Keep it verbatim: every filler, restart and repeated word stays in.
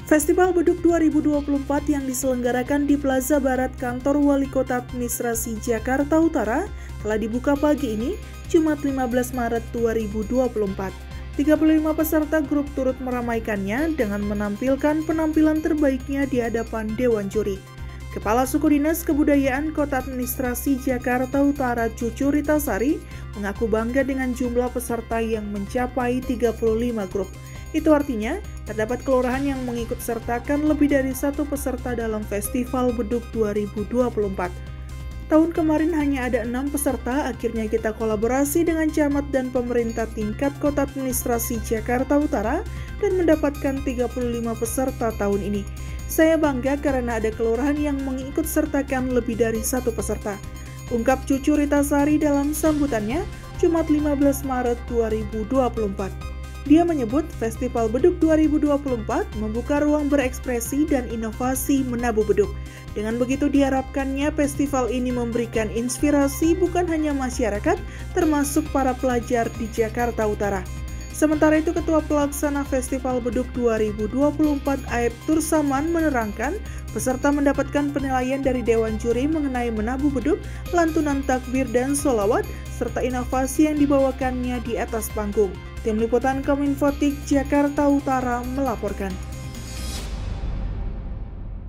Festival Beduk dua ribu dua puluh empat yang diselenggarakan di Plaza Barat Kantor Wali Kota Administrasi Jakarta Utara telah dibuka pagi ini, Jumat lima belas Maret dua ribu dua puluh empat. tiga puluh lima peserta grup turut meramaikannya dengan menampilkan penampilan terbaiknya di hadapan Dewan Juri. Kepala Suku Dinas Kebudayaan Kota Administrasi Jakarta Utara Cucu Ritasari mengaku bangga dengan jumlah peserta yang mencapai tiga puluh lima grup. Itu artinya, terdapat kelurahan yang mengikut sertakan lebih dari satu peserta dalam Festival Beduk dua ribu dua puluh empat. Tahun kemarin hanya ada enam peserta, akhirnya kita kolaborasi dengan camat dan pemerintah tingkat Kota Administrasi Jakarta Utara dan mendapatkan tiga puluh lima peserta tahun ini. Saya bangga karena ada kelurahan yang mengikut sertakan lebih dari satu peserta, ungkap Cucu Ritasari dalam sambutannya Jumat lima belas Maret dua ribu dua puluh empat. Dia menyebut Festival Beduk dua ribu dua puluh empat membuka ruang berekspresi dan inovasi menabuh beduk. Dengan begitu diharapkannya festival ini memberikan inspirasi bukan hanya masyarakat, termasuk para pelajar di Jakarta Utara. Sementara itu, Ketua Pelaksana Festival Beduk dua ribu dua puluh empat Aib Tursaman menerangkan, peserta mendapatkan penilaian dari Dewan Juri mengenai menabuh beduk, lantunan takbir dan sholawat, serta inovasi yang dibawakannya di atas panggung. Tim Liputan Kominfotik Jakarta Utara melaporkan.